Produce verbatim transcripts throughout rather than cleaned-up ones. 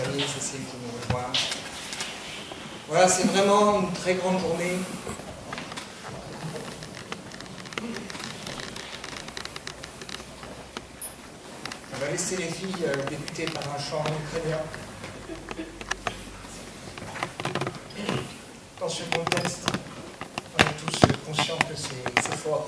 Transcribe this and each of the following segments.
amis, Cécile qui nous rejoint. Voilà, c'est vraiment une très grande journée. On va laisser les filles débuter par un chant ukrainien. Dans ce contexte, on est tous conscients que c'est fort.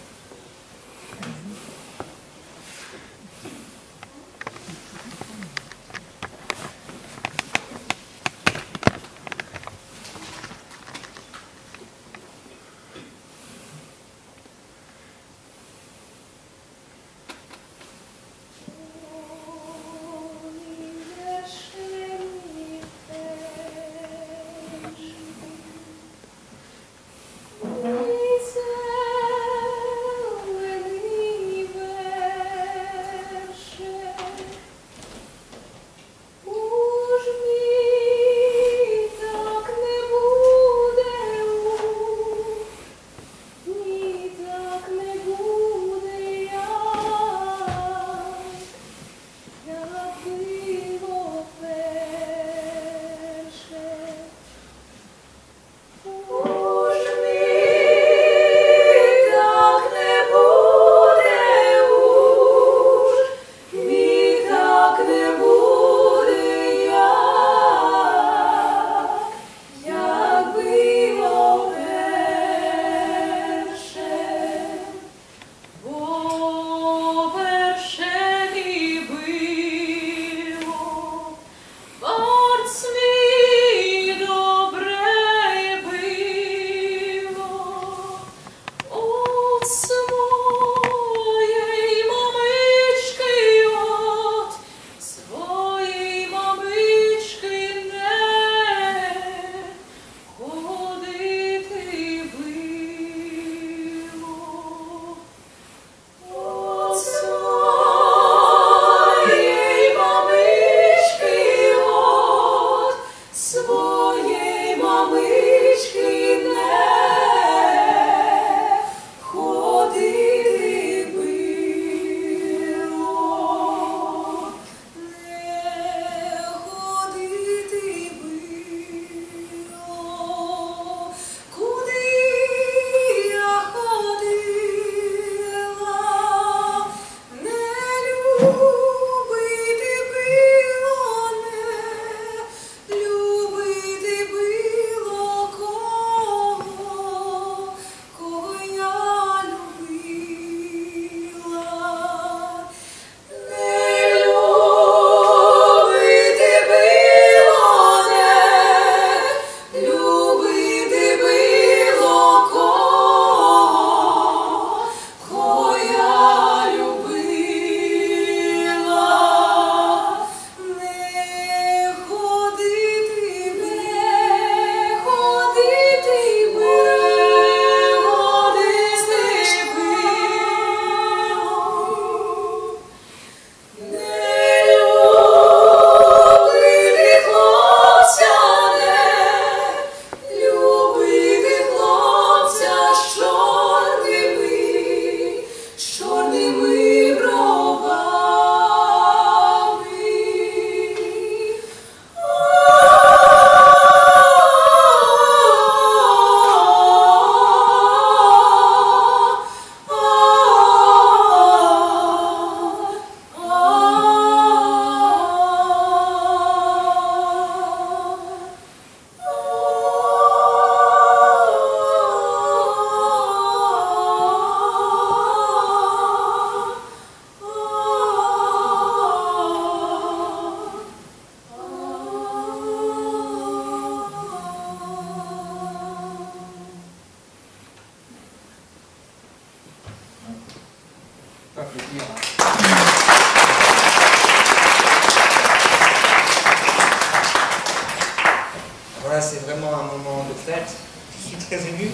Voilà, c'est vraiment un moment de fête. Je suis très ému.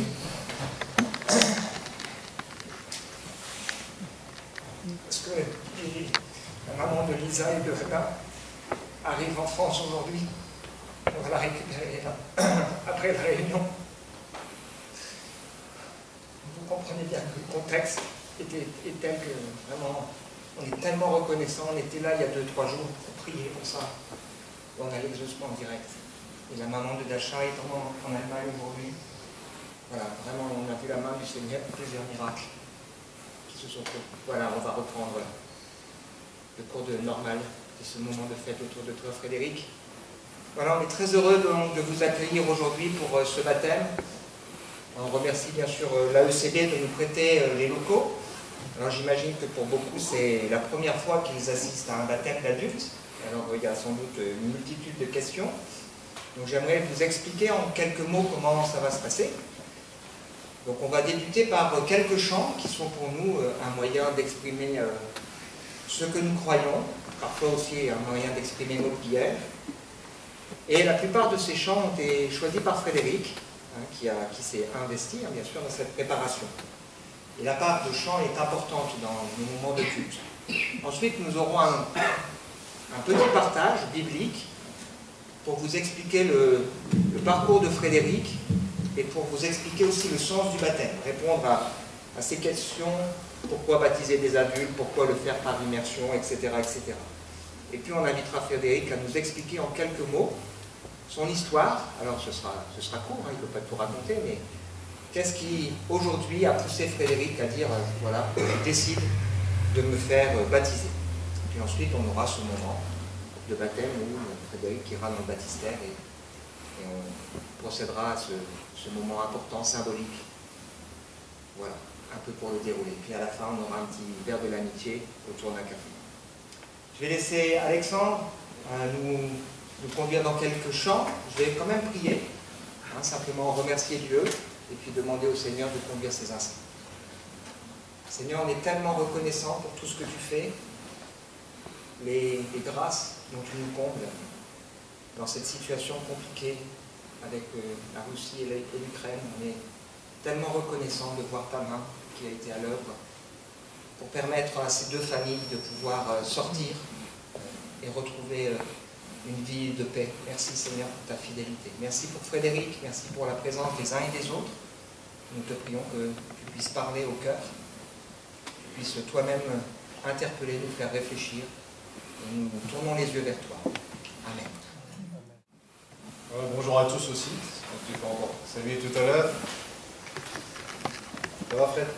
Parce que la maman de Lisa et de Reda arrive en France aujourd'hui. On va la récupérer là, après la réunion. Vous comprenez bien que le contexte était, est tel que vraiment, on est tellement reconnaissant. On était là il y a deux, trois jours pour prier pour ça. où on a l'exaucement direct. Et la maman de Dasha est en, en Allemagne aujourd'hui. Voilà, vraiment, on a vu la main du Seigneur, plusieurs miracles qui se sont faits. Voilà, on va reprendre le cours de normal de ce moment de fête autour de toi, Frédéric. Voilà, on est très heureux de, de vous accueillir aujourd'hui pour euh, ce baptême. On remercie bien sûr euh, l'A E C B de nous prêter euh, les locaux. Alors j'imagine que pour beaucoup, c'est la première fois qu'ils assistent à un baptême d'adultes. Alors il y a sans doute une multitude de questions. Donc j'aimerais vous expliquer en quelques mots comment ça va se passer. Donc on va débuter par quelques chants qui sont pour nous un moyen d'exprimer ce que nous croyons, parfois aussi un moyen d'exprimer nos prières. Et la plupart de ces chants ont été choisis par Frédéric, hein, qui, a, qui s'est investi hein, bien sûr dans cette préparation. Et la part de chant est importante dans les moments de culte. Ensuite nous aurons un, un petit partage biblique pour vous expliquer le, le parcours de Frédéric et pour vous expliquer aussi le sens du baptême, répondre à, à ces questions, pourquoi baptiser des adultes, pourquoi le faire par immersion, et cetera, et cetera. Et puis on invitera Frédéric à nous expliquer en quelques mots son histoire. Alors ce sera, ce sera court, hein, il ne peut pas tout raconter, mais qu'est-ce qui aujourd'hui a poussé Frédéric à dire, euh, voilà, je décide de me faire euh, baptiser. Puis ensuite on aura ce moment de baptême où Frédéric ira dans le baptistère et, et on procédera à ce, ce moment important, symbolique. Voilà, un peu pour le dérouler. Puis à la fin, on aura un petit verre de l'amitié autour d'un café. Je vais laisser Alexandre euh, nous, nous conduire dans quelques chants. Je vais quand même prier, hein, simplement remercier Dieu et puis demander au Seigneur de conduire ces instants. Seigneur, on est tellement reconnaissant pour tout ce que tu fais, les, les grâces dont tu nous combles dans cette situation compliquée avec euh, la Russie et l'Ukraine. On est tellement reconnaissant de voir ta main qui a été à l'œuvre pour permettre à ces deux familles de pouvoir euh, sortir et retrouver euh, une vie de paix. Merci Seigneur pour ta fidélité. Merci pour Frédéric, merci pour la présence des uns et des autres. Nous te prions que tu puisses parler au cœur, que tu puisses toi-même interpeller, nous faire réfléchir. Et nous tournons les yeux vers toi. Amen. Euh, bonjour à tous aussi. Je t'ai pas encore salué tout à l'heure. Ça va Fred?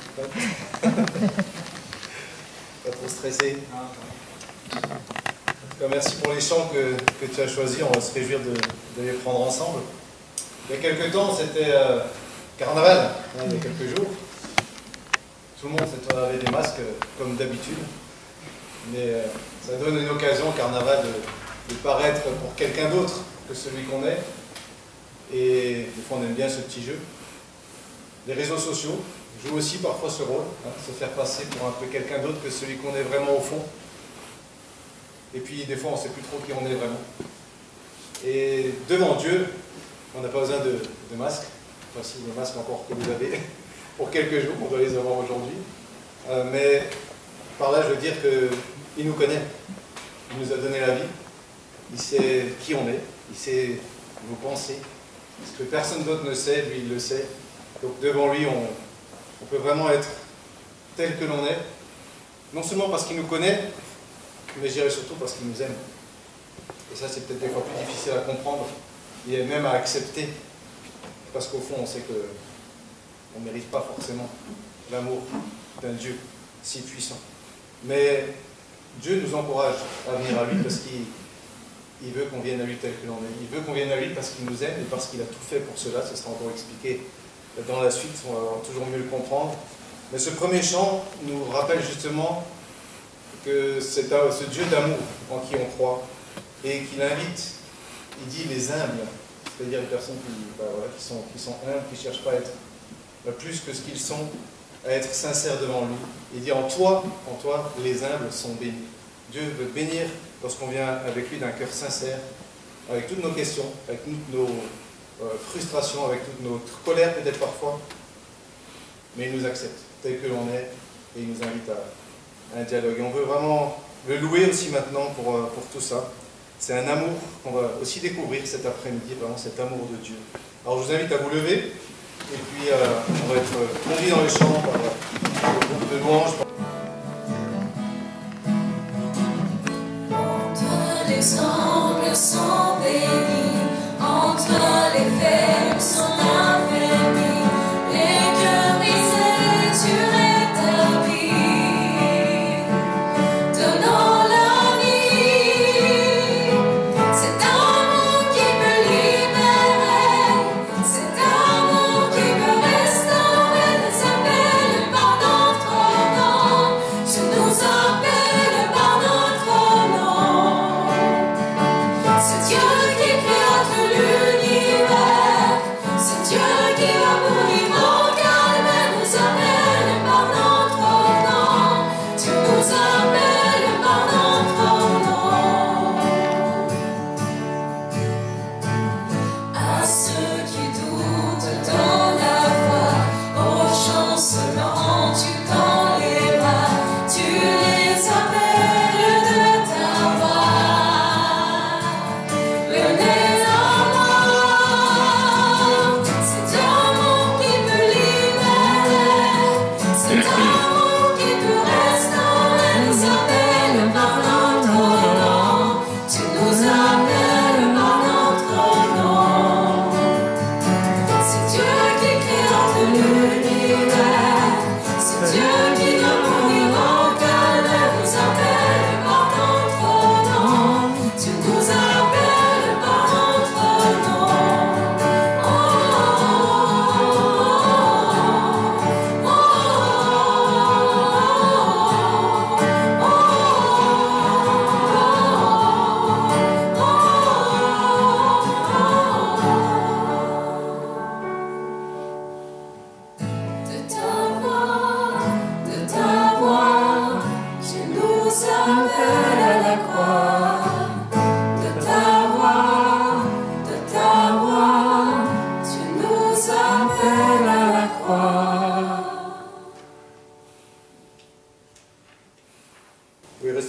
Pas trop stressé? En tout cas, merci pour les chants que, que tu as choisis. On va se réjouir de, de les prendre ensemble. Il y a quelques temps, c'était euh, carnaval, hein, il y a quelques jours. Tout le monde avait des masques comme d'habitude. Mais euh, ça donne une occasion au carnaval de, de paraître pour quelqu'un d'autre que celui qu'on est. Et des fois on aime bien ce petit jeu. Les réseaux sociaux jouent aussi parfois ce rôle, hein, se faire passer pour un peu quelqu'un d'autre que celui qu'on est vraiment au fond. Et puis des fois on ne sait plus trop qui on est vraiment. Et devant Dieu, on n'a pas besoin de, de masques. Voici les masques encore que vous avez pour quelques jours, on doit les avoir aujourd'hui. Euh, mais par là je veux dire qu'il nous connaît, il nous a donné la vie, il sait qui on est, il sait nos pensées, ce que personne d'autre ne sait, lui il le sait. Donc devant lui on, on peut vraiment être tel que l'on est, non seulement parce qu'il nous connaît, mais je dirais surtout parce qu'il nous aime. Et ça c'est peut-être des fois plus difficile à comprendre, et même à accepter, parce qu'au fond on sait qu'on ne mérite pas forcément l'amour d'un Dieu si puissant. Mais Dieu nous encourage à venir à lui parce qu'il veut qu'on vienne à lui tel que l'on est. Il veut qu'on vienne à lui parce qu'il nous aime et parce qu'il a tout fait pour cela. Ce sera encore expliqué dans la suite, on va toujours mieux le comprendre. Mais ce premier chant nous rappelle justement que c'est ce Dieu d'amour en qui on croit et qu'il invite, il dit les humbles, c'est-à-dire les personnes qui, bah voilà, qui, sont, qui sont humbles, qui ne cherchent pas à être plus que ce qu'ils sont, à être sincères devant lui. Il dit en toi, en toi, les humbles sont bénis. Dieu veut bénir lorsqu'on vient avec lui d'un cœur sincère, avec toutes nos questions, avec toutes nos euh, frustrations, avec toute notre colère peut-être parfois, mais il nous accepte tel que l'on est et il nous invite à, à un dialogue. Et on veut vraiment le louer aussi maintenant pour, euh, pour tout ça. C'est un amour qu'on va aussi découvrir cet après-midi, vraiment cet amour de Dieu. Alors je vous invite à vous lever. Et puis, euh, on va être conduit dans les champs par le groupe de louanges. Entre les angles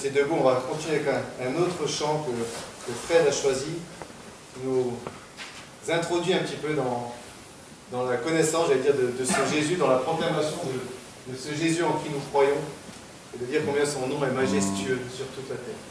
restez debout, on va continuer avec un, un autre chant que, que Fred a choisi, qui nous introduit un petit peu dans, dans la connaissance, j'allais dire, de, de ce Jésus, dans la proclamation de, de ce Jésus en qui nous croyons, et de dire combien son nom est majestueux sur toute la terre.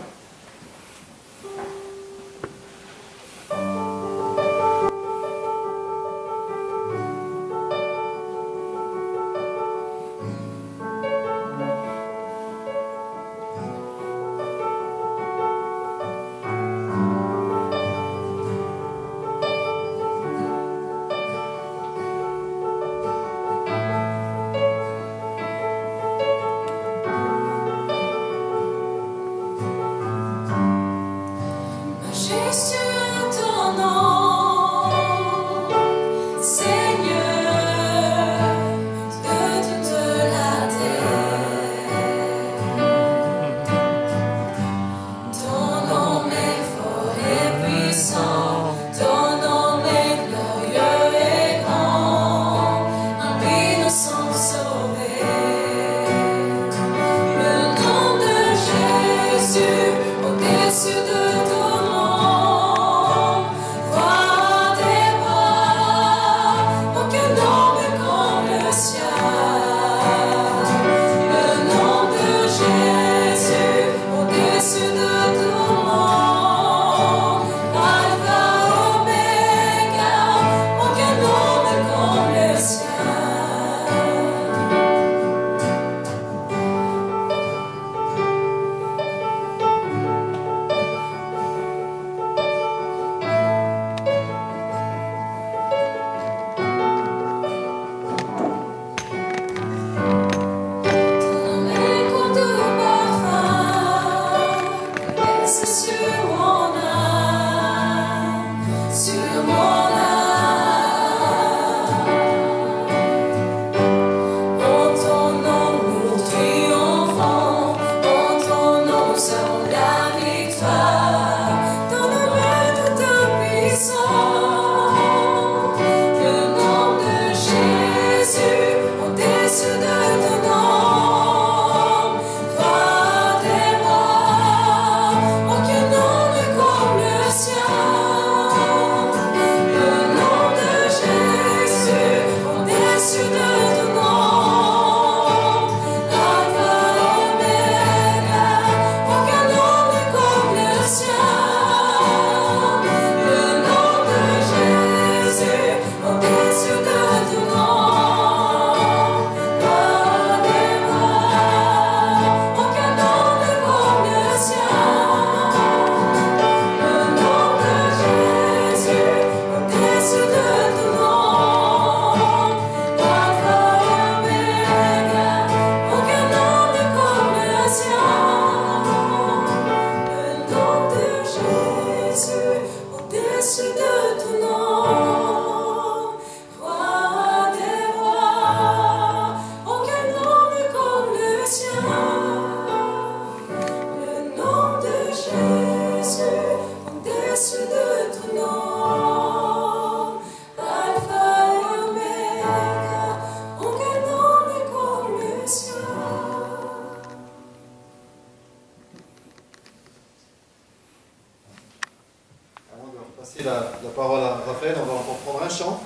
La, la parole à Raphaël, on va encore prendre un chant,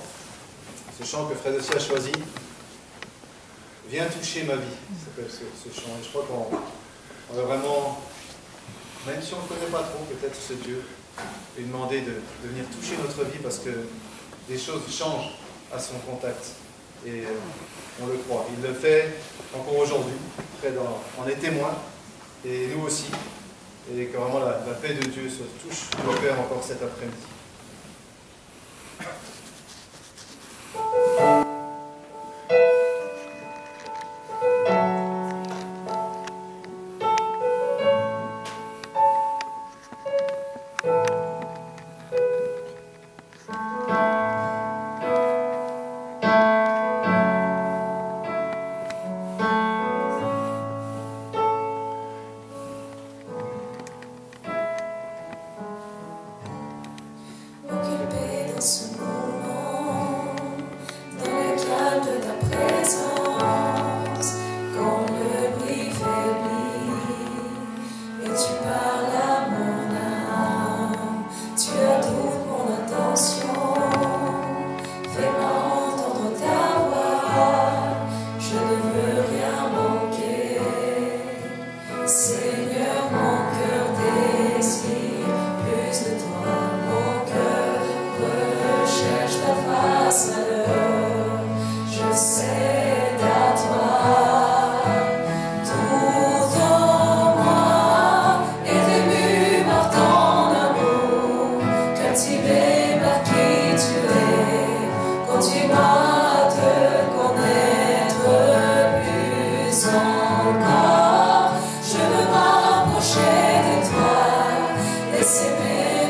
ce chant que Fred aussi a choisi, Viens toucher ma vie, s'appelle ce, ce chant, et je crois qu'on va vraiment, même si on ne connaît pas trop peut-être ce Dieu, lui demander de, de venir toucher notre vie parce que des choses changent à son contact, et on le croit, il le fait encore aujourd'hui, Fred en, en est témoin, et nous aussi, et que vraiment la, la paix de Dieu se touche nos cœurs encore cet après-midi.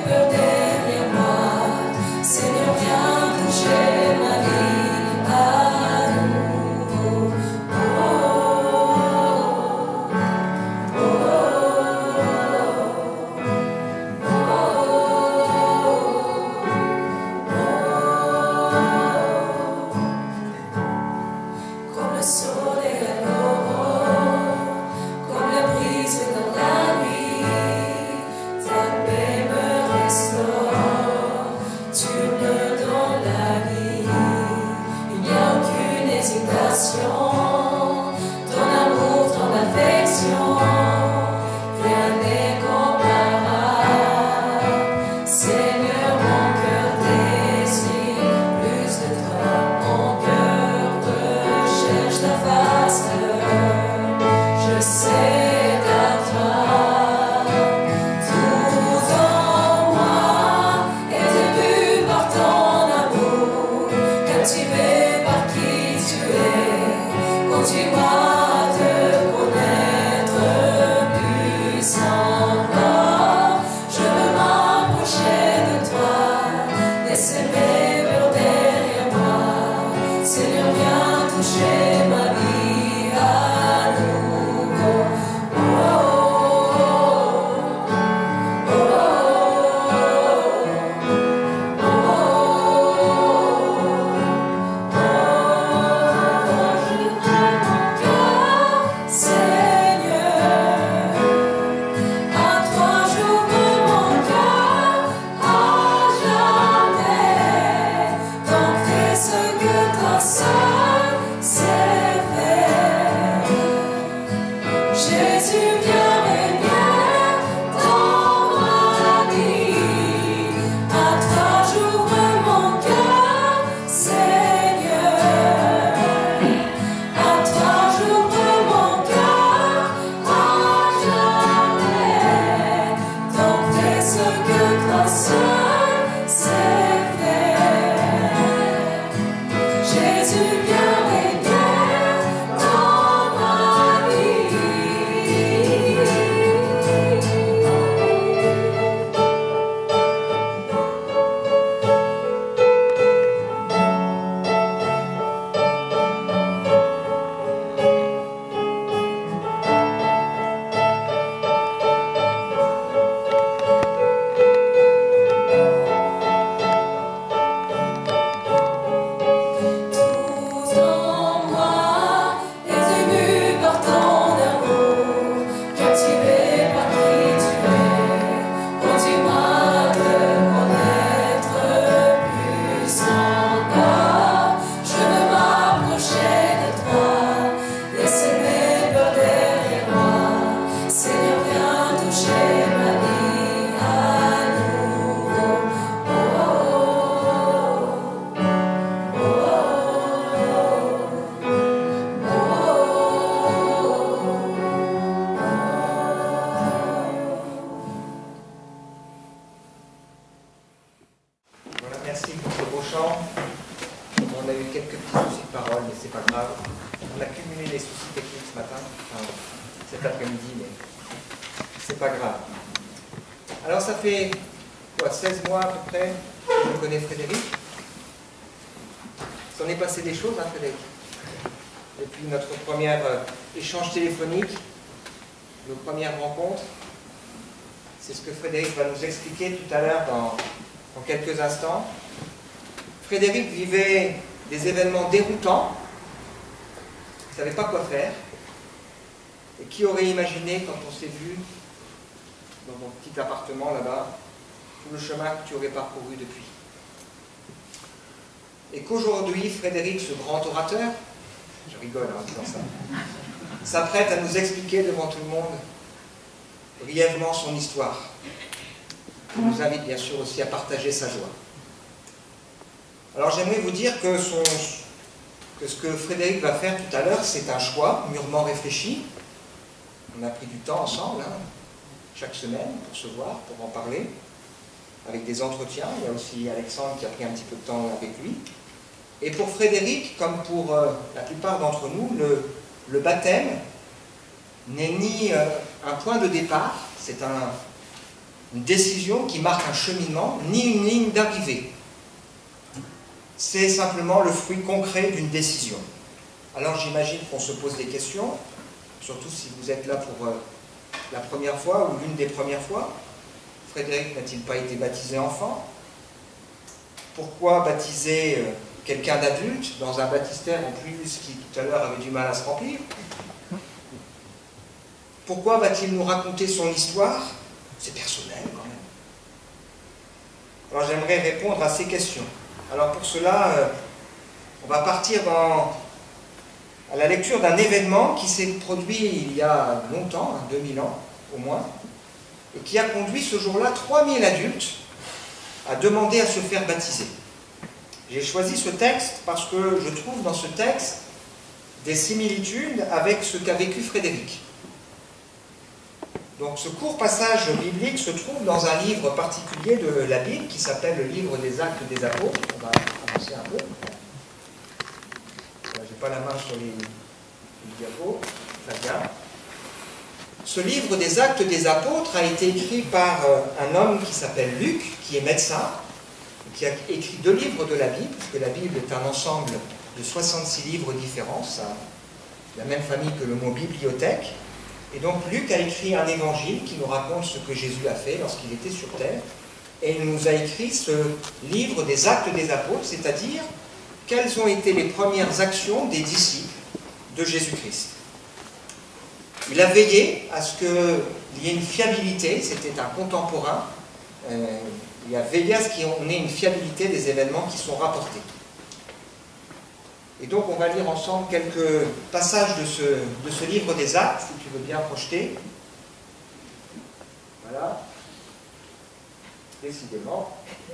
peurs derrière moi. Seigneur, viens toucher ma vie à nouveau. Oh, oh, oh, comme le soleil à l'aurore, comme la brise dans la nuit, ta paix me restaure, tu me donnes la vie. Il n'y a aucune hésitation, ton amour, ton affection, rien n'est comparable. Seigneur, mon cœur désire plus de toi, mon cœur recherche ta face. Je sais à toi, tout en moi est ému par ton amour, captivé par qui tu es. Conduis-moi à te connaître plus encore. Je veux m'approcher de toi, laisser mes peurs derrière moi. Seigneur, viens toucher ma vie à nouveau. Oh, oh, oh, oh, oh. J'ouvre mon cœur, Seigneur, à toi j'ouvre mon cœur à jamais. Donc fais ce que toi seul sais faire. Jésus, viens régner dans ma vie. À toi j'ouvre mon cœur, Seigneur. À toi j'ouvre mon cœur à jamais. Donc fais ce que toi seul sais faire. Jésus, viens régner dans ma vie. Tout en moi est ému par ton amour, captivé par qui tu es. Conduis-moi à te connaître plus encore. Je veux m'approcher de toi, laisser mes peurs derrière moi. Seigneur, viens toucher ma vie à nouveau. Oh, oh, Voilà, merci pour ce beau chant. On a eu quelques petits soucis de parole, mais c'est pas grave. On a cumulé les soucis techniques ce matin, enfin, cet après-midi, mais c'est pas grave. Alors ça fait quoi, seize mois à peu près que je connais Frédéric. Il s'en est passé des choses, hein, Frédéric. Depuis notre premier euh, échange téléphonique, nos premières rencontres. C'est ce que Frédéric va nous expliquer tout à l'heure dans, dans quelques instants. Frédéric vivait des événements déroutants, il ne savait pas quoi faire. Et qui aurait imaginé, quand on s'est vu dans mon petit appartement là-bas, tout le chemin que tu aurais parcouru depuis. Et qu'aujourd'hui, Frédéric, ce grand orateur, je rigole en disant ça, s'apprête à nous expliquer devant tout le monde brièvement son histoire. Il nous invite bien sûr aussi à partager sa joie. Alors j'aimerais vous dire que, son, que ce que Frédéric va faire tout à l'heure, c'est un choix mûrement réfléchi. On a pris du temps ensemble, hein, chaque semaine, pour se voir, pour en parler, avec des entretiens. Il y a aussi Alexandre qui a pris un petit peu de temps avec lui. Et pour Frédéric, comme pour euh, la plupart d'entre nous, le, le baptême n'est ni euh, un point de départ, c'est un, une décision qui marque un cheminement, ni une ligne d'arrivée. C'est simplement le fruit concret d'une décision. Alors j'imagine qu'on se pose des questions, surtout si vous êtes là pour euh, la première fois ou l'une des premières fois. Frédéric n'a-t-il pas été baptisé enfant? Pourquoi baptiser euh, quelqu'un d'adulte dans un baptistère en plus qui tout à l'heure avait du mal à se remplir? Pourquoi va-t-il nous raconter son histoire? C'est personnel quand même. Alors j'aimerais répondre à ces questions. Alors pour cela, euh, on va partir dans, à la lecture d'un événement qui s'est produit il y a longtemps, hein, deux mille ans au moins, et qui a conduit ce jour-là trois mille adultes à demander à se faire baptiser. J'ai choisi ce texte parce que je trouve dans ce texte des similitudes avec ce qu'a vécu Frédéric. Donc ce court passage biblique se trouve dans un livre particulier de la Bible qui s'appelle le livre des Actes des Apôtres. On va avancer un peu. Je n'ai pas la main sur les, les diapos. Très bien. Ce livre des Actes des Apôtres a été écrit par un homme qui s'appelle Luc, qui est médecin, qui a écrit deux livres de la Bible, puisque la Bible est un ensemble de soixante-six livres différents, ça, la même famille que le mot bibliothèque. Et donc Luc a écrit un évangile qui nous raconte ce que Jésus a fait lorsqu'il était sur terre, et il nous a écrit ce livre des Actes des Apôtres, c'est-à-dire quelles ont été les premières actions des disciples de Jésus-Christ. Il a veillé à ce qu'il y ait une fiabilité, c'était un contemporain, euh, il a veillé à ce qu'il y ait une fiabilité des événements qui sont rapportés. Et donc on va lire ensemble quelques passages de ce, de ce livre des Actes, si tu veux bien projeter. Voilà. Décidément.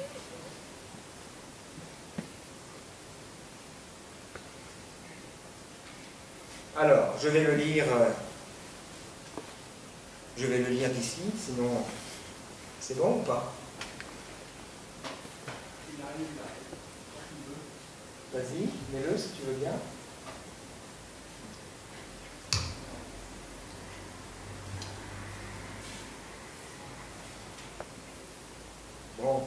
Alors, je vais le lire, euh, je vais le lire d'ici, sinon c'est bon ou pas? Vas-y, mets-le si tu veux bien. Bon.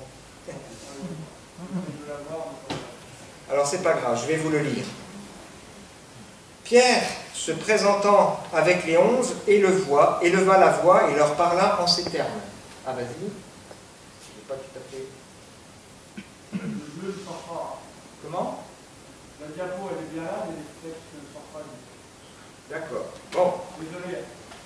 Alors c'est pas grave, je vais vous le lire. Pierre, se présentant avec les onze, éleva, éleva la voix et leur parla en ces termes. Ah vas-y. Je n'ai pas tout à fait. Le jeu ne sort pas. Comment? La diapo elle est bien là, mais les textes ne sortent pas. D'accord. Bon. Désolé.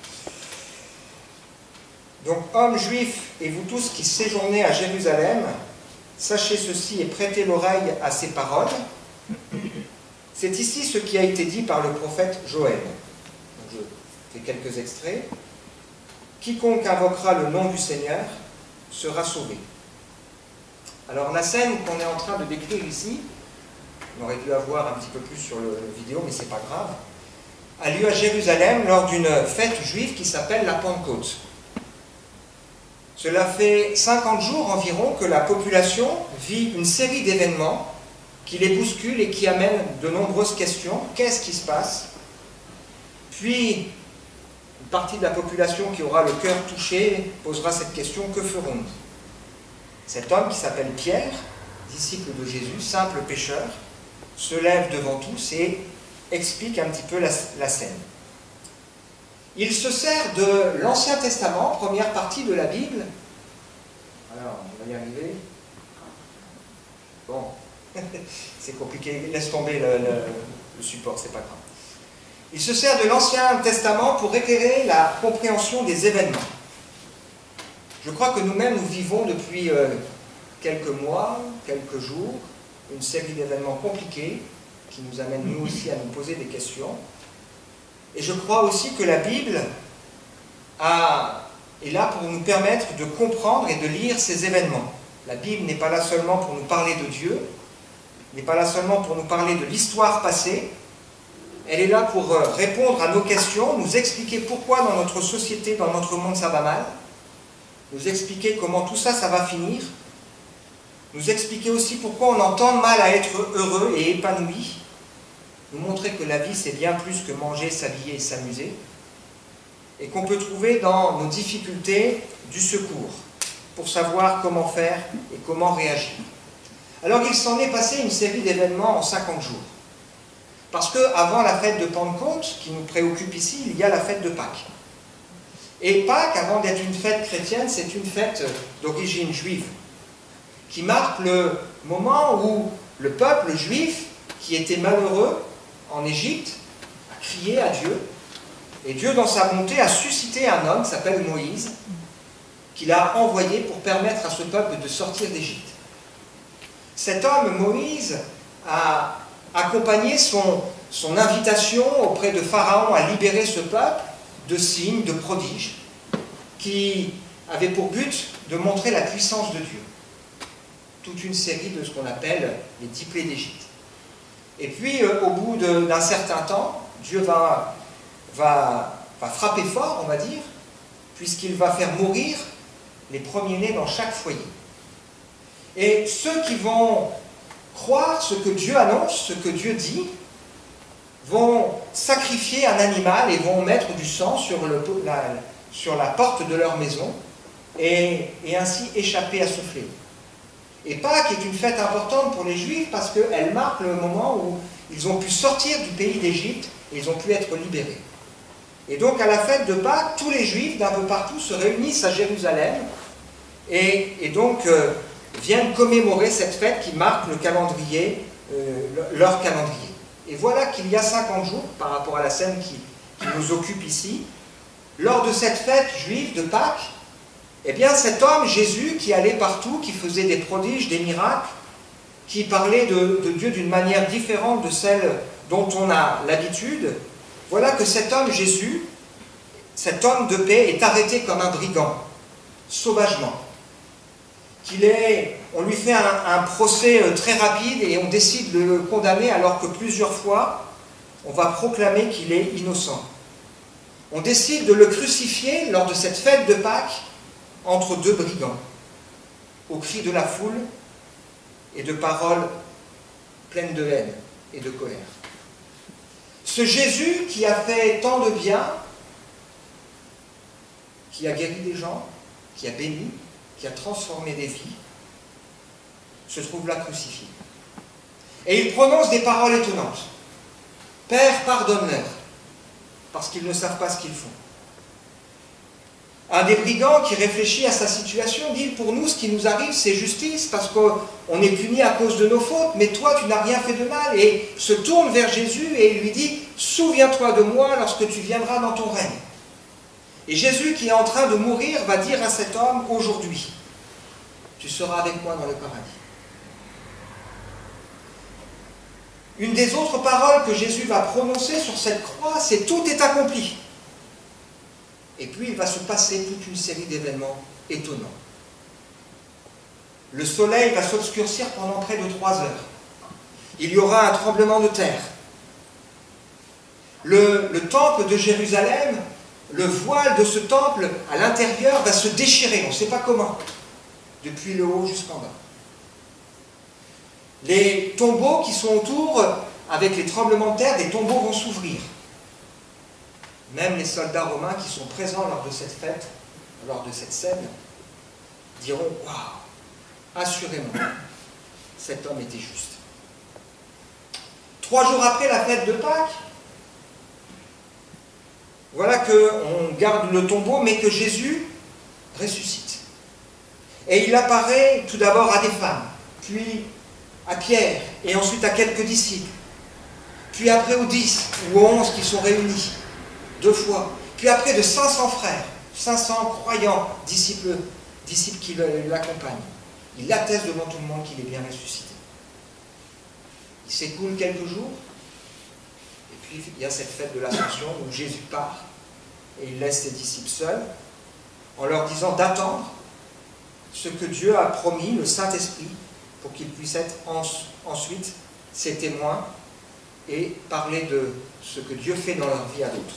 Donc, hommes juifs et vous tous qui séjournez à Jérusalem, sachez ceci et prêtez l'oreille à ces paroles. C'est ici ce qui a été dit par le prophète Joël. Donc, je fais quelques extraits. Quiconque invoquera le nom du Seigneur sera sauvé. Alors, la scène qu'on est en train de décrire ici, on aurait dû avoir un petit peu plus sur le vidéo, mais c'est pas grave, a lieu à Jérusalem lors d'une fête juive qui s'appelle la Pentecôte. Cela fait cinquante jours environ que la population vit une série d'événements qui les bousculent et qui amènent de nombreuses questions. Qu'est-ce qui se passe? Puis, une partie de la population qui aura le cœur touché posera cette question: que ferons-nous? Cet homme qui s'appelle Pierre, disciple de Jésus, simple pécheur, se lève devant tous et explique un petit peu la, la scène. Il se sert de l'Ancien Testament, première partie de la Bible. Alors, on va y arriver. Bon, c'est compliqué, laisse tomber le, le, le support, c'est pas grave. Il se sert de l'Ancien Testament pour éclairer la compréhension des événements. Je crois que nous-mêmes, nous vivons depuis euh, quelques mois, quelques jours, une série d'événements compliqués qui nous amènent nous aussi à nous poser des questions. Et je crois aussi que la Bible a, est là pour nous permettre de comprendre et de lire ces événements. La Bible n'est pas là seulement pour nous parler de Dieu, n'est pas là seulement pour nous parler de l'histoire passée, elle est là pour répondre à nos questions, nous expliquer pourquoi dans notre société, dans notre monde ça va mal, nous expliquer comment tout ça, ça va finir, nous expliquer aussi pourquoi on entend mal à être heureux et épanoui, nous montrer que la vie c'est bien plus que manger, s'habiller et s'amuser, et qu'on peut trouver dans nos difficultés du secours. pour savoir comment faire et comment réagir. Alors il s'en est passé une série d'événements en cinquante jours. Parce qu'avant la fête de Pentecôte, qui nous préoccupe ici, il y a la fête de Pâques. Et Pâques, avant d'être une fête chrétienne, c'est une fête d'origine juive, qui marque le moment où le peuple juif, qui était malheureux en Égypte, a crié à Dieu, et Dieu, dans sa bonté, a suscité un homme qui s'appelle Moïse, qu'il a envoyé pour permettre à ce peuple de sortir d'Égypte. Cet homme, Moïse, a accompagné son, son invitation auprès de Pharaon à libérer ce peuple de signes, de prodiges, qui avaient pour but de montrer la puissance de Dieu. Toute une série de ce qu'on appelle les dix plaies d'Égypte. Et puis, euh, au bout d'un certain temps, Dieu va, va, va frapper fort, on va dire, puisqu'il va faire mourir les premiers-nés dans chaque foyer. Et ceux qui vont croire ce que Dieu annonce, ce que Dieu dit, vont sacrifier un animal et vont mettre du sang sur, le, la, sur la porte de leur maison et, et ainsi échapper à ce fléau. Et Pâques est une fête importante pour les Juifs parce qu'elle marque le moment où ils ont pu sortir du pays d'Égypte et ils ont pu être libérés. Et donc à la fête de Pâques, tous les Juifs d'un peu partout se réunissent à Jérusalem et, et donc euh, viennent commémorer cette fête qui marque le calendrier, euh, leur calendrier. Et voilà qu'il y a cinquante jours, par rapport à la scène qui, qui nous occupe ici, lors de cette fête juive de Pâques, eh bien cet homme, Jésus, qui allait partout, qui faisait des prodiges, des miracles, qui parlait de, de Dieu d'une manière différente de celle dont on a l'habitude, voilà que cet homme, Jésus, cet homme de paix, est arrêté comme un brigand, sauvagement. Qu'il est, on lui fait un, un procès très rapide et on décide de le condamner alors que plusieurs fois, on va proclamer qu'il est innocent. On décide de le crucifier lors de cette fête de Pâques entre deux brigands, au cri de la foule et de paroles pleines de haine et de colère. Ce Jésus qui a fait tant de bien, qui a guéri des gens, qui a béni, qui a transformé des vies, se trouve là crucifié. Et il prononce des paroles étonnantes. « Père, pardonne-leur, parce qu'ils ne savent pas ce qu'ils font. » Un des brigands qui réfléchit à sa situation dit « Pour nous, ce qui nous arrive, c'est justice, parce qu'on est puni à cause de nos fautes, mais toi, tu n'as rien fait de mal. » Et se tourne vers Jésus et il lui dit « Souviens-toi de moi lorsque tu viendras dans ton règne. » Et Jésus, qui est en train de mourir, va dire à cet homme « Aujourd'hui, tu seras avec moi dans le paradis. » Une des autres paroles que Jésus va prononcer sur cette croix, c'est « Tout est accompli ». Et puis il va se passer toute une série d'événements étonnants. Le soleil va s'obscurcir pendant près de trois heures. Il y aura un tremblement de terre. Le, le temple de Jérusalem, le voile de ce temple à l'intérieur va se déchirer, on ne sait pas comment, depuis le haut jusqu'en bas. Les tombeaux qui sont autour, avec les tremblements de terre, des tombeaux vont s'ouvrir. Même les soldats romains qui sont présents lors de cette fête, lors de cette scène, diront « Waouh, assurément, cet homme était juste. » Trois jours après la fête de Pâques, voilà qu'on garde le tombeau, mais que Jésus ressuscite. Et il apparaît tout d'abord à des femmes, puis à Pierre, et ensuite à quelques disciples, puis après aux dix ou aux onze qui sont réunis, deux fois, puis après de cinq cents frères, cinq cents croyants, disciples, disciples qui l'accompagnent. Il atteste devant tout le monde qu'il est bien ressuscité. Il s'écoule quelques jours, et puis il y a cette fête de l'Ascension où Jésus part, et il laisse ses disciples seuls, en leur disant d'attendre ce que Dieu a promis, le Saint-Esprit, pour qu'ils puissent être en, ensuite ses témoins et parler de ce que Dieu fait dans leur vie à d'autres.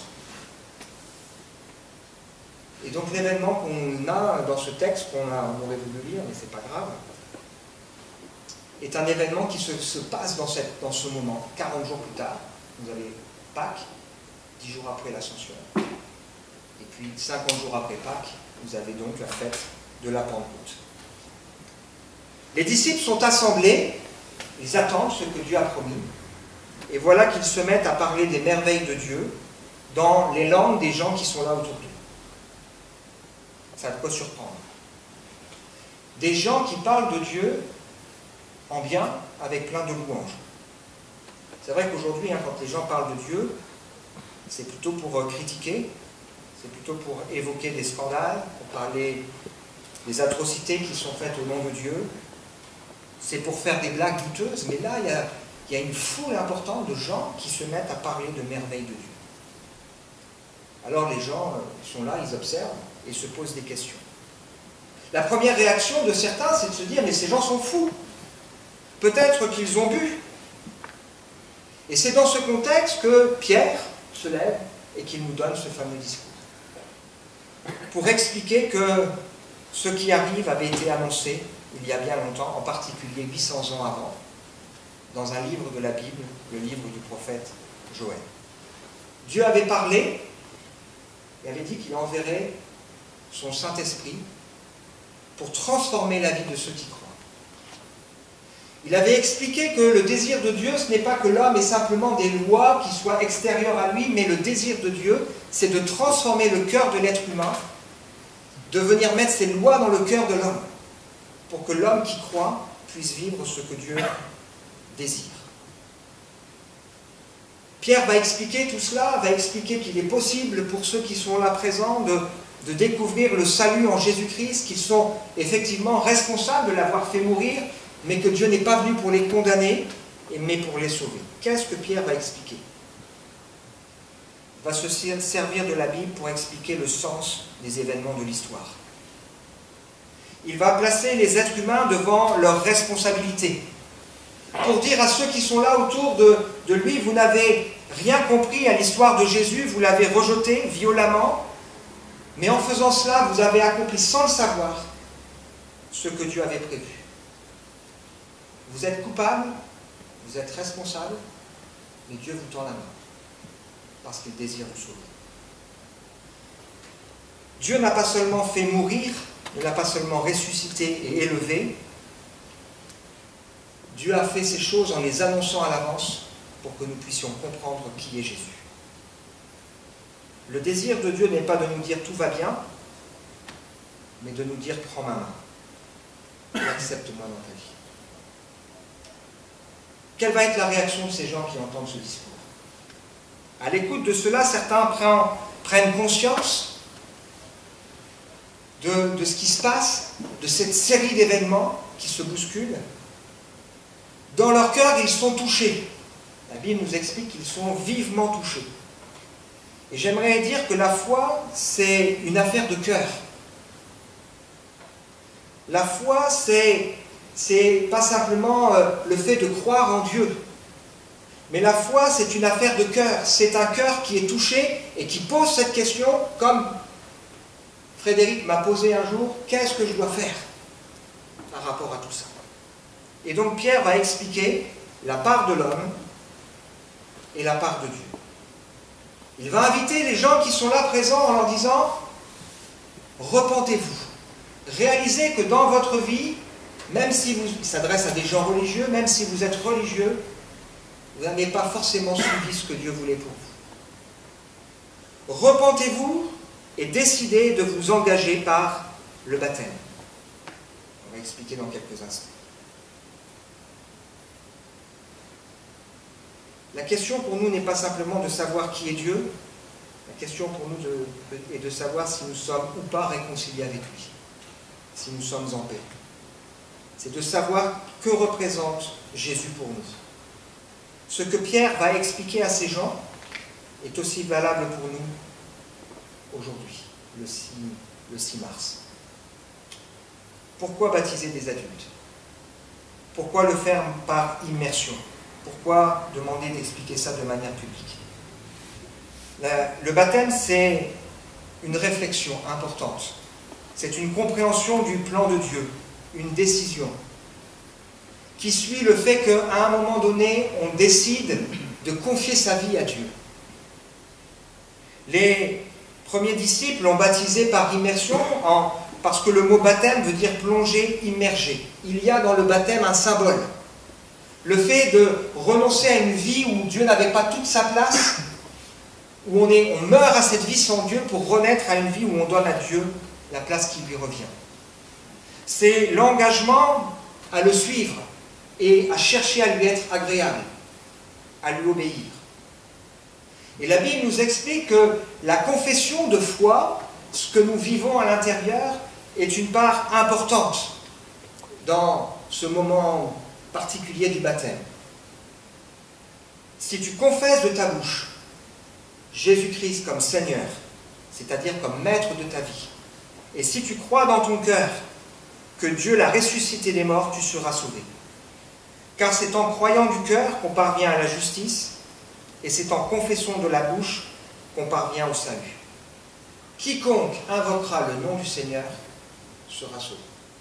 Et donc l'événement qu'on a dans ce texte, qu'on aurait voulu lire, mais c'est pas grave, est un événement qui se, se passe dans, cette, dans ce moment. quarante jours plus tard, vous avez Pâques, dix jours après l'Ascension. Et puis cinquante jours après Pâques, vous avez donc la fête de la Pentecôte. Les disciples sont assemblés, ils attendent ce que Dieu a promis, et voilà qu'ils se mettent à parler des merveilles de Dieu dans les langues des gens qui sont là autour d'eux. Ça a de quoi surprendre. Des gens qui parlent de Dieu en bien, avec plein de louanges. C'est vrai qu'aujourd'hui, hein, quand les gens parlent de Dieu, c'est plutôt pour euh, critiquer, c'est plutôt pour évoquer des scandales, pour parler des atrocités qui sont faites au nom de Dieu. C'est pour faire des blagues douteuses, mais là, il y a, il y a une foule importante de gens qui se mettent à parler de merveilles de Dieu. Alors les gens euh, sont là, ils observent et se posent des questions. La première réaction de certains, c'est de se dire « mais ces gens sont fous. Peut-être qu'ils ont bu. » Et c'est dans ce contexte que Pierre se lève et qu'il nous donne ce fameux discours. Pour expliquer que ce qui arrive avait été annoncé il y a bien longtemps, en particulier huit cents ans avant, dans un livre de la Bible, le livre du prophète Joël. Dieu avait parlé et avait dit qu'il enverrait son Saint-Esprit pour transformer la vie de ceux qui croient. Il avait expliqué que le désir de Dieu, ce n'est pas que l'homme ait simplement des lois qui soient extérieures à lui, mais le désir de Dieu, c'est de transformer le cœur de l'être humain, de venir mettre ses lois dans le cœur de l'homme, pour que l'homme qui croit puisse vivre ce que Dieu désire. Pierre va expliquer tout cela, va expliquer qu'il est possible pour ceux qui sont là présents de, de découvrir le salut en Jésus-Christ, qu'ils sont effectivement responsables de l'avoir fait mourir, mais que Dieu n'est pas venu pour les condamner, mais pour les sauver. Qu'est-ce que Pierre va expliquer? Il va se servir de la Bible pour expliquer le sens des événements de l'histoire. Il va placer les êtres humains devant leurs responsabilités, pour dire à ceux qui sont là autour de, de lui, vous n'avez rien compris à l'histoire de Jésus, vous l'avez rejeté violemment, mais en faisant cela, vous avez accompli sans le savoir ce que Dieu avait prévu. Vous êtes coupable, vous êtes responsable, mais Dieu vous tend la main, parce qu'il désire vous sauver. Dieu n'a pas seulement fait mourir, il n'a pas seulement ressuscité et élevé, Dieu a fait ces choses en les annonçant à l'avance pour que nous puissions comprendre qui est Jésus. Le désir de Dieu n'est pas de nous dire tout va bien, mais de nous dire prends ma main et accepte-moi dans ta vie. Quelle va être la réaction de ces gens qui entendent ce discours? À l'écoute de cela, certains prennent conscience de, de ce qui se passe, de cette série d'événements qui se bousculent. Dans leur cœur, ils sont touchés. La Bible nous explique qu'ils sont vivement touchés. Et j'aimerais dire que la foi, c'est une affaire de cœur. La foi, c'est, c'est pas simplement euh, le fait de croire en Dieu. Mais la foi, c'est une affaire de cœur. C'est un cœur qui est touché et qui pose cette question, comme Frédéric m'a posé un jour, qu'est-ce que je dois faire par rapport à tout ça? Et donc Pierre va expliquer la part de l'homme et la part de Dieu. Il va inviter les gens qui sont là présents en leur disant « Repentez-vous. Réalisez que dans votre vie, même si vous, il s'adresse à des gens religieux, même si vous êtes religieux, vous n'avez pas forcément suivi ce que Dieu voulait pour vous. Repentez-vous et décidez de vous engager par le baptême. » On va expliquer dans quelques instants. La question pour nous n'est pas simplement de savoir qui est Dieu, la question pour nous de, est de savoir si nous sommes ou pas réconciliés avec lui, si nous sommes en paix. C'est de savoir que représente Jésus pour nous. Ce que Pierre va expliquer à ces gens est aussi valable pour nous aujourd'hui, le six, le six mars. Pourquoi baptiser des adultes? Pourquoi le faire par immersion? Pourquoi demander d'expliquer ça de manière publique? Le baptême, c'est une réflexion importante. C'est une compréhension du plan de Dieu, une décision, qui suit le fait qu'à un moment donné, on décide de confier sa vie à Dieu. Les premiers disciples l'ont baptisé par immersion en parce que le mot baptême veut dire plonger, immerger. Il y a dans le baptême un symbole. Le fait de renoncer à une vie où Dieu n'avait pas toute sa place, où on, est, on meurt à cette vie sans Dieu pour renaître à une vie où on donne à Dieu la place qui lui revient. C'est l'engagement à le suivre et à chercher à lui être agréable, à lui obéir. Et la Bible nous explique que la confession de foi, ce que nous vivons à l'intérieur, est une part importante dans ce moment particulier du baptême. Si tu confesses de ta bouche Jésus-Christ comme Seigneur, c'est-à-dire comme Maître de ta vie, et si tu crois dans ton cœur que Dieu l'a ressuscité des morts, tu seras sauvé. Car c'est en croyant du cœur qu'on parvient à la justice, et c'est en confessant de la bouche qu'on parvient au salut. Quiconque invoquera le nom du Seigneur sera sauvé.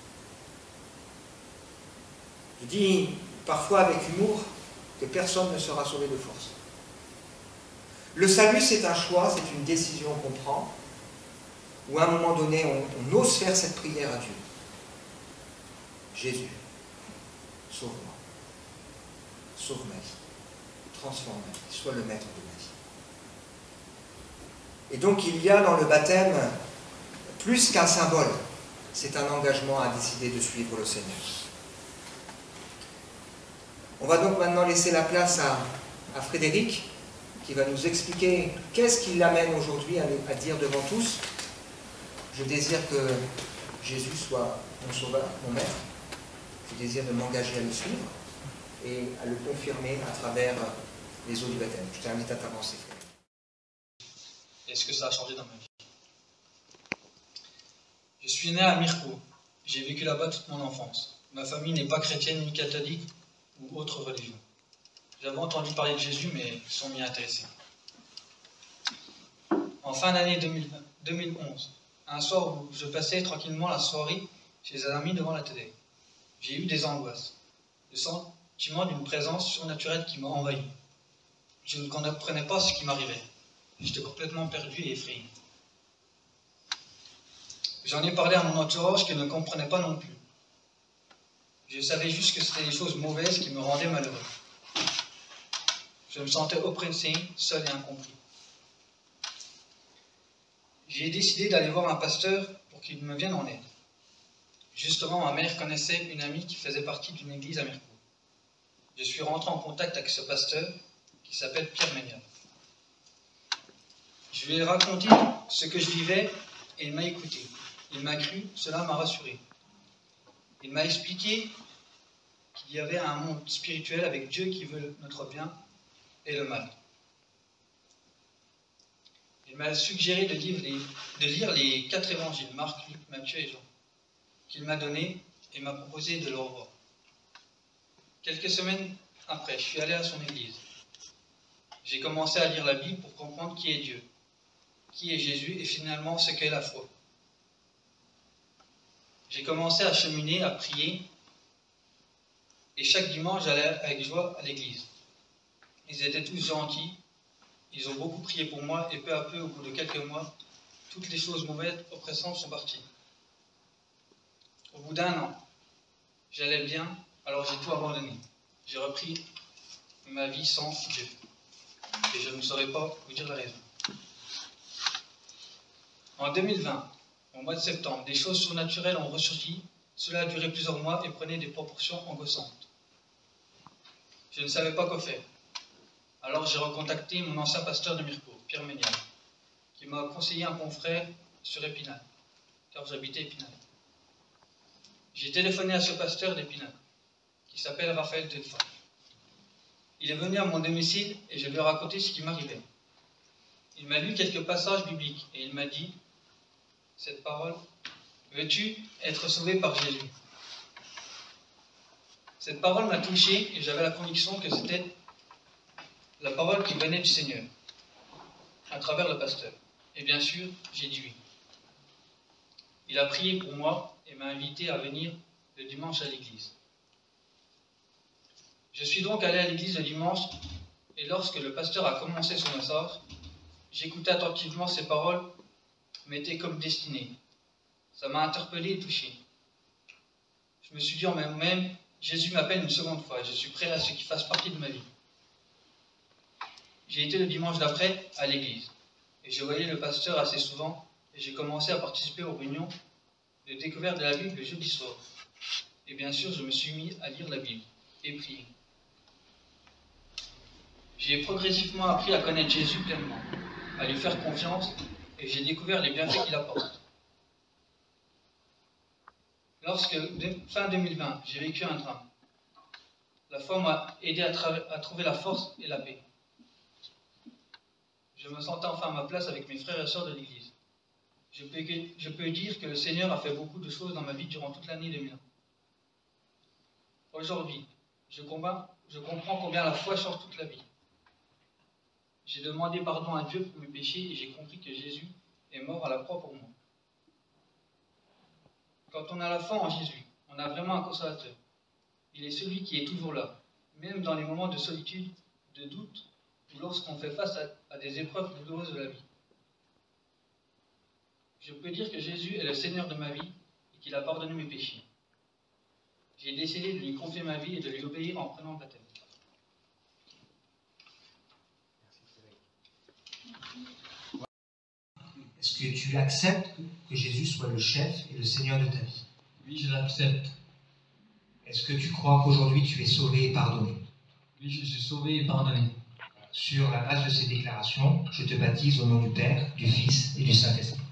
Je dis parfois avec humour que personne ne sera sauvé de force. Le salut, c'est un choix, c'est une décision qu'on prend, où à un moment donné, on, on ose faire cette prière à Dieu. Jésus, sauve-moi, sauve ma vie, transforme ma vie, sois le maître de ma vie. Et donc il y a dans le baptême plus qu'un symbole, c'est un engagement à décider de suivre le Seigneur. On va donc maintenant laisser la place à, à Frédéric, qui va nous expliquer qu'est-ce qui l'amène aujourd'hui à, à dire devant tous: je désire que Jésus soit mon sauveur, mon maître. Je désire de m'engager à le suivre et à le confirmer à travers les eaux du baptême. Je t'invite à t'avancer. Est-ce que ça a changé dans ma vie? Je suis né à Mirko. J'ai vécu là-bas toute mon enfance. Ma famille n'est pas chrétienne ni catholique ou autre religion. J'avais entendu parler de Jésus, mais sans m'y intéresser. En fin d'année deux mille onze, un soir où je passais tranquillement la soirée chez un ami devant la télé, j'ai eu des angoisses, le sentiment d'une présence surnaturelle qui m'a envahi. Je ne comprenais pas ce qui m'arrivait. J'étais complètement perdu et effrayé. J'en ai parlé à mon entourage qui ne comprenait pas non plus. Je savais juste que c'était des choses mauvaises qui me rendaient malheureux. Je me sentais oppressé, seul et incompris. J'ai décidé d'aller voir un pasteur pour qu'il me vienne en aide. Justement, ma mère connaissait une amie qui faisait partie d'une église à Mirko. Je suis rentré en contact avec ce pasteur qui s'appelle Pierre Ménial. Je lui ai raconté ce que je vivais et il m'a écouté. Il m'a cru, cela m'a rassuré. Il m'a expliqué qu'il y avait un monde spirituel avec Dieu qui veut notre bien et le mal. Il m'a suggéré de lire les, de lire les quatre évangiles, Marc, Luc, Matthieu et Jean, qu'il m'a donné et m'a proposé de le revoir. Quelques semaines après, je suis allé à son église. J'ai commencé à lire la Bible pour comprendre qui est Dieu, qui est Jésus et finalement ce qu'est la foi. J'ai commencé à cheminer, à prier, et chaque dimanche, j'allais avec joie à l'église. Ils étaient tous gentils, ils ont beaucoup prié pour moi, et peu à peu, au bout de quelques mois, toutes les choses mauvaises, oppressantes sont parties. Au bout d'un an, j'allais bien, alors j'ai tout abandonné. J'ai repris ma vie sans Dieu. Et je ne saurais pas vous dire la raison. En deux mille vingt, au mois de septembre, des choses surnaturelles ont ressurgi. Cela a duré plusieurs mois et prenait des proportions angoissantes. Je ne savais pas quoi faire. Alors j'ai recontacté mon ancien pasteur de Mirko, Pierre Ménial, qui m'a conseillé un confrère sur Épinal, car j'habitais Épinal. J'ai téléphoné à ce pasteur d'Épinal, qui s'appelle Raphaël Delfa. Il est venu à mon domicile et je lui ai raconté ce qui m'arrivait. Il m'a lu quelques passages bibliques et il m'a dit cette parole: veux-tu être sauvé par Jésus? Cette parole m'a touché et j'avais la conviction que c'était la parole qui venait du Seigneur, à travers le pasteur. Et bien sûr, j'ai dit oui. Il a prié pour moi et m'a invité à venir le dimanche à l'église. Je suis donc allé à l'église le dimanche et lorsque le pasteur a commencé son message, j'écoutais attentivement ses paroles, m'étaient comme destinées. Ça m'a interpellé et touché. Je me suis dit en moi-même, Jésus m'appelle une seconde fois, je suis prêt à ce qu'il fasse partie de ma vie. J'ai été le dimanche d'après à l'église, et je voyais le pasteur assez souvent, et j'ai commencé à participer aux réunions de découverte de la Bible le jeudi soir. Et bien sûr, je me suis mis à lire la Bible et prier. J'ai progressivement appris à connaître Jésus pleinement, à lui faire confiance, et j'ai découvert les bienfaits qu'il apporte. Lorsque, fin deux mille vingt, j'ai vécu un drame, la foi m'a aidé à, à trouver la force et la paix. Je me sentais enfin à ma place avec mes frères et sœurs de l'Église. Je peux, je peux dire que le Seigneur a fait beaucoup de choses dans ma vie durant toute l'année deux mille un. Aujourd'hui, je, je comprends combien la foi change toute la vie. J'ai demandé pardon à Dieu pour mes péchés et j'ai compris que Jésus est mort à la croix pour moi. Quand on a la foi en Jésus, on a vraiment un consolateur. Il est celui qui est toujours là, même dans les moments de solitude, de doute, ou lorsqu'on fait face à, à des épreuves douloureuses de la vie. Je peux dire que Jésus est le Seigneur de ma vie et qu'il a pardonné mes péchés. J'ai décidé de lui confier ma vie et de lui obéir en prenant le baptême. Est-ce que tu acceptes que Jésus soit le chef et le Seigneur de ta vie? Oui, je l'accepte. Est-ce que tu crois qu'aujourd'hui tu es sauvé et pardonné? Oui, je suis sauvé et pardonné. Sur la base de ces déclarations, je te baptise au nom du Père, du Fils et du Saint-Esprit.